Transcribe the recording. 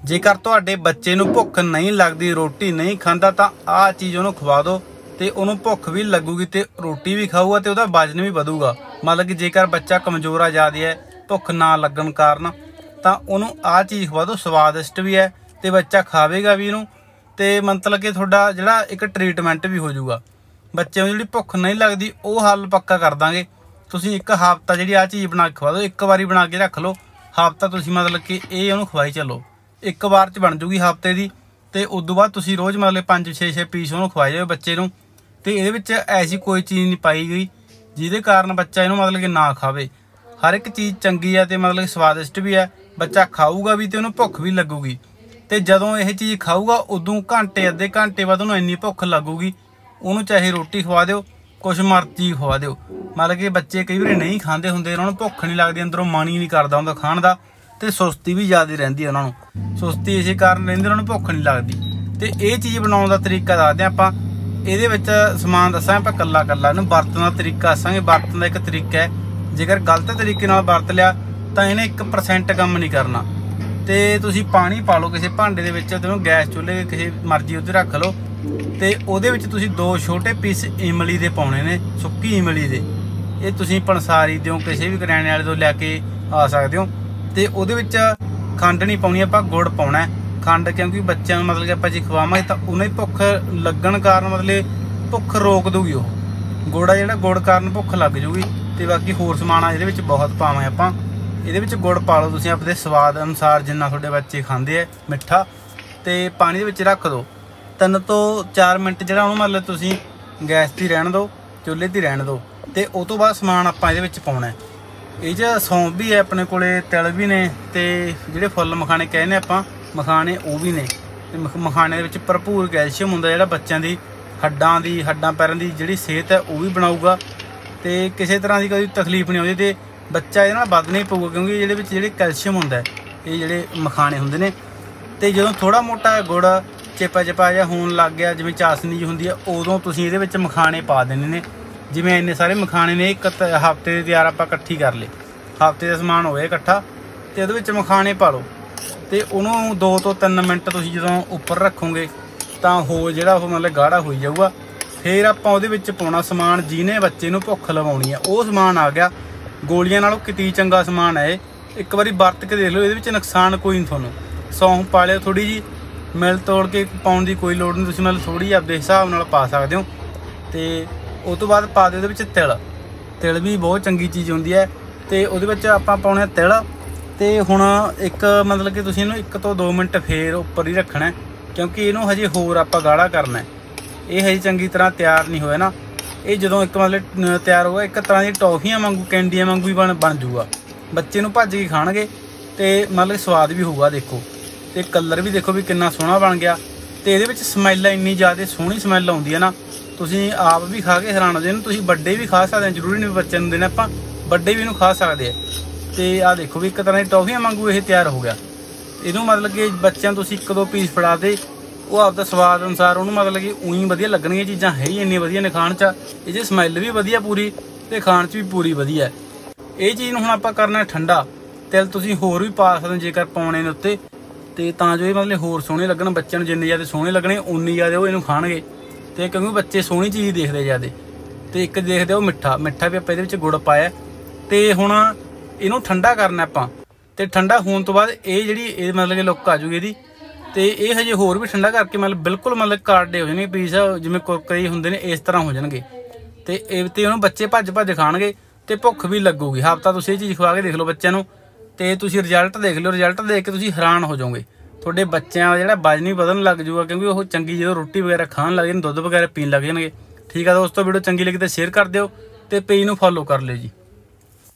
जेकर तुहाडे बच्चे नूं भुख नहीं लगती, रोटी नहीं खांदा, तां आह चीज़ उहनूं खवा दो तो उन्होंने भुख भी लगूगी तो रोटी भी खाऊगा तो वह वजन भी वधूगा। मतलब कि जेकर बच्चा कमज़ोर आ ज़्यादा है, भुख ना लगन कारण, तो उन्होंने आह चीज़ खवा दो, स्वादिष्ट भी है तो बच्चा खावेगा भी इनू, तो मतलब कि थोड़ा जिहड़ा एक ट्रीटमेंट भी हो जाऊगा। बच्चे नूं जिहड़ी भुख नहीं लगती वह हल पक्का कर देंगे। तुसीं एक हफ्ता जिहड़ी आह चीज़ बना के खवा दो, एक बारी बना के रख लो, हफ्ता तुसीं मतलब कि ये उन्होंने खवाई चलो, एक बार च बन जूगी हफ्ते की। तो उदों बाद तुसीं रोज़ मतलब 5-6 पीस उन्होंने खवाए जाओ बच्चे नूं। तो ये ऐसी कोई चीज़ नहीं पाई गई जिहदे कारण बच्चा इनू मतलब कि ना खावे। हर एक चीज़ चंगी है तो मतलब कि स्वादिष्ट भी है, बच्चा खाऊगा भी तो उन्होंने भुख भी लगूगी। तो जदों यह चीज़ खाऊगा उदों घंटे अद्धे घंटे बाद उन्होंने इन्नी भुख लगूगी, उन्होंने चाहे रोटी खवा दो, कुछ मर्जी खवा दो। मतलब कि बच्चे कई बार नहीं खाते होंगे, उन्होंने भुख नहीं लगती, अंदरों मन ही नहीं करता होंगे खाण का, तो सुस्ती भी ज़्यादा रहिंदी है उन्होंने, सुस्ती इस कारण रहिंदी, उन्होंने भुख नहीं लगती। तो ये चीज़ बनाने का तरीका दसदे आपां। ये समान दसांगे आप कला कला, इन्हूं वरतण का तरीका दसांगे। वरतण का एक तरीका है, जेकर गलत तरीके नाल वरत लिया तो इन्हें 1% काम नहीं करना। तो तुसीं पानी पा लो किसी भांडे दे विच, ते गैस चुल्हे किसी मर्जी उत्ते रख लो, तो उहदे विच तुसीं 2 छोटे पीस इमली दे पाउणे ने, सुक्की इमली दे। ये तुसीं पंसारी दिओ किसी भी करियाने वाले तों लैके आ सकदे हो। तो उहदे विच खंड नहीं पाउणी, आपां गुड़ पाउणा है। खंड क्योंकि बच्चों मतलब कि आप जी खवावे तो उन्हें भुख लगन कारण मतलब भुख रोक दूगी वो, गुड़ है जो गुड़ कारण भुख लग जूगी। तो बाकी होर समान आ ये बहुत पावे आपां, ये गुड़ पा लो तुसीं अपने स्वाद अनुसार जिन्ना तुहाडे बच्चे खांदे है मिठा। तो पानी दे रख दो 3 तो 4 मिनट, जो मतलब तुसीं गैस ते रहन दो, चुल्हे ते रहन दो। तो उस तो बाद समान आपां इहदे पाउणा है। ये सौंफ भी है अपने कोले, तिल भी ने, तो जिहड़े फुੱਲ मखाने कहने आपां मखाने वो भी ने। तो मखाने के भरपूर कैल्शियम होंदा जिहड़ा बच्चों की हड्डां पैरों की जिहड़ी सेहत है वो भी बनाऊगा। तो किसी तरह की कोई तकलीफ नहीं आती, तो बच्चा ये वध नहीं पऊगा, क्योंकि ये कैल्शियम होंदा है, ये जिहड़े मखाने होंदे ने। तो जो थोड़ा मोटा गुड़ चिपा जिहा होण लग गया, जिवें चासनी जी हुंदी है, उदों तुसीं इहदे विच मखाने पा देने ने। जिवें इन्ने सारे मखाने ने एक हफ्ते दे तैयार आपां इकट्ठी कर ले, हफ्ते का समान हो गया इकट्ठा, तो इहदे विच मखाने पा लो। तो उन्होंने 2 तो 3 मिनट तुसीं जदों उपर रखोगे तो होल जिहड़ा वो मतलब गाढ़ा हो जाऊगा। फिर आपां उहदे विच पाउणा समान जिहने बच्चे नूं भुख लगाउणी है, वो समान आ गया। गोलियां नालों किती चंगा समान है, एक बारी वरत के देख लो, इहदे विच नुकसान कोई नहीं तुहानूं। सौंफ पा लिओ थोड़ी जी, मिल तोड़ के पाउण की कोई लोड़ नहीं, तुसीं मतलब थोड़ी अपने हिसाब नाल पा सकदे हो। तो उस तो बाद पा दिओ इहदे विच तिल भी बहुत चंगी चीज़ होंदी है। तो उहदे विच आपां पाउणे तिल। तो हुण एक मतलब कि तुसीं इहनूं 1 तो 2 मिनट फिर उपर ही रखना है, क्योंकि इहनूं हजे होर आपां गाढ़ा करना है। ये हजे चंगी तरह तैयार नहीं होया ना, ये जदों एक मतलब तैयार होगा, एक तरह की टॉफियां वांगू कैंडियां वांगू ही बन जूगा। बच्चे नूं भज के खाणगे तो मतलब स्वाद भी होगा। देखो तो कलर भी देखो भी कितना सोहना बन गया। तो ये समैल इन्नी ज़्यादा सोहनी समैल आउंदी है ना, तुसीं आप भी खा के हैरान हो जाओ। तुसीं बड्डे भी खा सकते हैं, जरूरी नहीं बच्चे नूं देना, आपां बड्डे भी इहनूं खा सकते हैं। तो आ देखो भी एक तरह की टॉफियां वांगू ये तैयार हो गया। इनू मतलब कि बच्चों तुसीं 1-2 पीस फड़ा दे, वो आपदा स्वाद अनुसार उन्होंने मतलब कि उई वधिया लगणगीਆਂ चीज़ां है ही इन्नी वधिया ने खाण च, ये समैल भी वधिया पूरी ते खाण च भी पूरी वधिया। ये चीज़ हुण आपां करना ठंडा। तिल तुसीं होर भी पा सकदे जेकर पाउणे ने उत्ते, ते तां जो मतलब होर सोहणे लगण बच्चों नूं, जिन्ने ज़्यादा सोहणे लगणे उन्नी ज़्यादा वो इनू खाणगे। ते क्योंकि बच्चे सोहनी चीज़ देखदे ज़्यादा, ते एक देखदे वो मिठा भी आपां इहदे विच गुड़ पाया। ते हुण इनू ठंडा करना आपां, ते ठंडा होने तो बाद ये जिहड़ी मतलब कि लुक आ जूगी इहदी। तो ये हजे होर भी ठंडा करके मतलब बिल्कुल मतलब काड़े हो जाएंगे पीस, जिवें कुरकुरे हुंदे ने इस तरह हो जाएंगे। तो उन्होंने बच्चे भज खाणगे तो भुख भी लगूगी। हफ्ता तुसीं ये चीज़ खवा के देख लो बच्चों नूं, तो तुसीं रिजल्ट देख लो, रिजल्ट देख के तुसीं हैरान हो जाओगे। तुहाडे बच्चों का जिहड़ा वजन ही बधन लग जूगा, क्योंकि वो चंगी जो रोटी वगैरह खाण लग जाण, दुध वगैरह पीण लग जाणगे। ठीक है दोस्तों, वीडियो चंगी लगी तो शेयर कर दिओ, ते पेज नूं फॉलो कर लिओ जी।